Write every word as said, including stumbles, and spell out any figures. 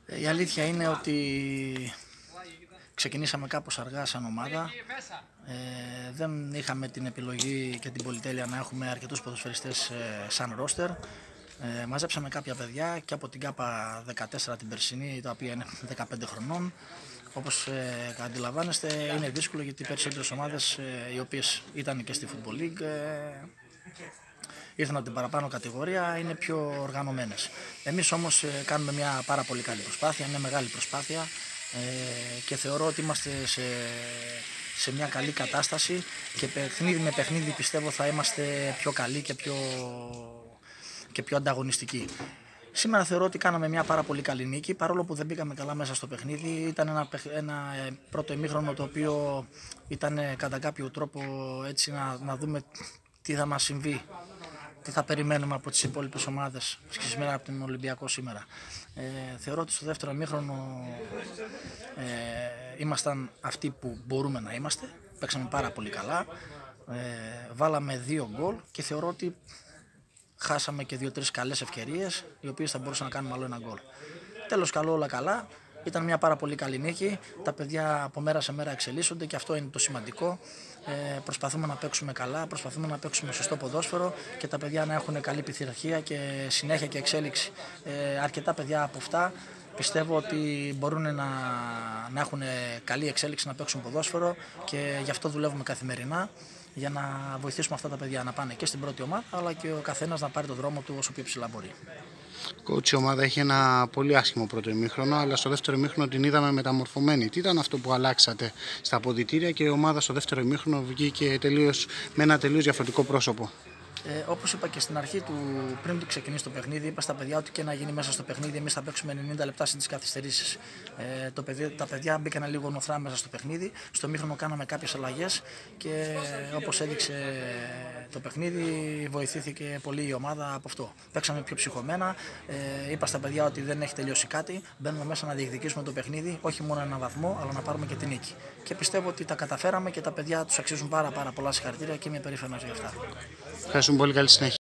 Η αλήθεια είναι ότι ξεκινήσαμε κάπως αργά σαν ομάδα. Ε, δεν είχαμε την επιλογή και την πολυτέλεια να έχουμε αρκετούς ποδοσφαιριστές ε, σαν ρόστερ. Ε, μαζέψαμε κάποια παιδιά και από την ΚΑΠΑ δεκατέσσερα την περσινή, τα οποία είναι δεκαπέντε χρονών. Όπως ε, αντιλαμβάνεστε, είναι δύσκολο γιατί οι περισσότερες ομάδες ε, οι οποίες ήταν και στη Football League ε, ήρθαν από την παραπάνω κατηγορία, είναι πιο οργανωμένες. Εμείς όμως ε, κάνουμε μια πάρα πολύ καλή προσπάθεια, μια μεγάλη προσπάθεια ε, και θεωρώ ότι είμαστε σε, σε μια καλή κατάσταση και παιχνίδι με παιχνίδι πιστεύω θα είμαστε πιο καλοί και πιο, και πιο ανταγωνιστικοί. Σήμερα θεωρώ ότι κάναμε μια πάρα πολύ καλή νίκη, παρόλο που δεν μπήκαμε καλά μέσα στο παιχνίδι. Ήταν ένα, ένα πρώτο ημίχρονο το οποίο ήταν κατά κάποιο τρόπο έτσι να, να δούμε τι θα μας συμβεί, τι θα περιμένουμε από τις υπόλοιπες ομάδες, συγκεκριμένα από τον Ολυμπιακό σήμερα. Ε, θεωρώ ότι στο δεύτερο ημίχρονο ε, ήμασταν αυτοί που μπορούμε να είμαστε, παίξαμε πάρα πολύ καλά, ε, βάλαμε δύο γκολ και θεωρώ ότι χάσαμε και δύο-τρεις καλές ευκαιρίες, οι οποίες θα μπορούσαν να κάνουμε άλλο ένα γκολ. Τέλος, καλό, όλα καλά. Ήταν μια πάρα πολύ καλή νίκη. Τα παιδιά από μέρα σε μέρα εξελίσσονται και αυτό είναι το σημαντικό. Ε, προσπαθούμε να παίξουμε καλά, προσπαθούμε να παίξουμε σωστό ποδόσφαιρο και τα παιδιά να έχουν καλή πειθαρχία και συνέχεια και εξέλιξη. Ε, αρκετά παιδιά από αυτά πιστεύω ότι μπορούν να, να έχουν καλή εξέλιξη, να παίξουν ποδόσφαιρο και γι' αυτό δουλεύουμε καθημερινά, για να βοηθήσουμε αυτά τα παιδιά να πάνε και στην πρώτη ομάδα, αλλά και ο καθένας να πάρει το δρόμο του όσο πιο ψηλά μπορεί. Coach, η ομάδα έχει ένα πολύ άσχημο πρώτο ημίχρονο, αλλά στο δεύτερο ημίχρονο την είδαμε μεταμορφωμένη. Τι ήταν αυτό που αλλάξατε στα αποδυτήρια και η ομάδα στο δεύτερο ημίχρονο βγήκε τελείως, με ένα τελείως διαφορετικό πρόσωπο? Ε, όπως είπα και στην αρχή του, πριν του ξεκινήσει το παιχνίδι, είπα στα παιδιά ότι και να γίνει μέσα στο παιχνίδι, εμείς θα παίξουμε ενενήντα λεπτά στις καθυστερήσεις. Ε, το παιδί, τα παιδιά μπήκαν λίγο νοθρά μέσα στο παιχνίδι. Στο μήχρονο κάναμε κάποιες αλλαγές και όπως έδειξε το παιχνίδι, βοηθήθηκε πολύ η ομάδα από αυτό. Παίξαμε πιο ψυχωμένα. Ε, είπα στα παιδιά ότι δεν έχει τελειώσει κάτι. Μπαίνουμε μέσα να διεκδικήσουμε το παιχνίδι, όχι μόνο έναν βαθμό, αλλά να πάρουμε και την νίκη. Και πιστεύω ότι τα καταφέραμε και τα παιδιά τους αξίζουν πάρα, πάρα πολλά συγχαρητήρια και είμαι περήφανος γι' αυτά. Ευχαριστούμε πολύ, καλή συνέχεια.